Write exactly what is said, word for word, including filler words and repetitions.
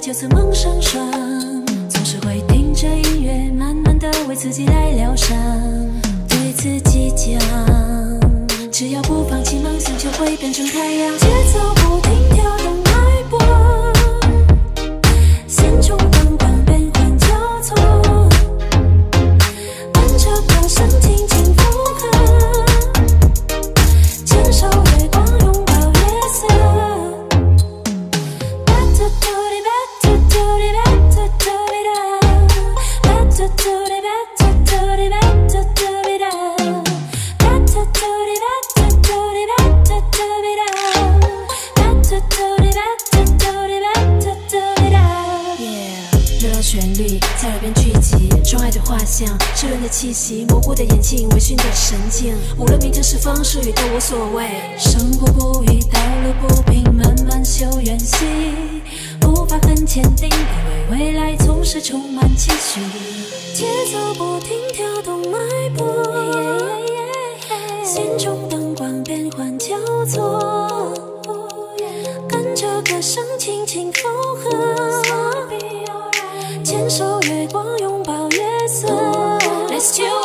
就此梦上霜，总是会听着音乐，慢慢的为自己来疗伤。对自己讲，只要不放弃梦想，就会变成太阳。节奏不停跳动脉搏，心中灯光变换交错，跟着歌声轻轻附和，牵手月光拥抱夜色。旋律在耳边聚集，窗外的画像，湿润的气息，模糊的眼睛，微醺的神经。无论明天是风是雨都无所谓，生活不易，道路不平，慢慢修远兮，步伐很坚定，因为未来总是充满期许。节奏不停跳动脉搏，心中灯光变换交错，跟着歌声轻轻附和，牵手月光拥抱夜色 Let's do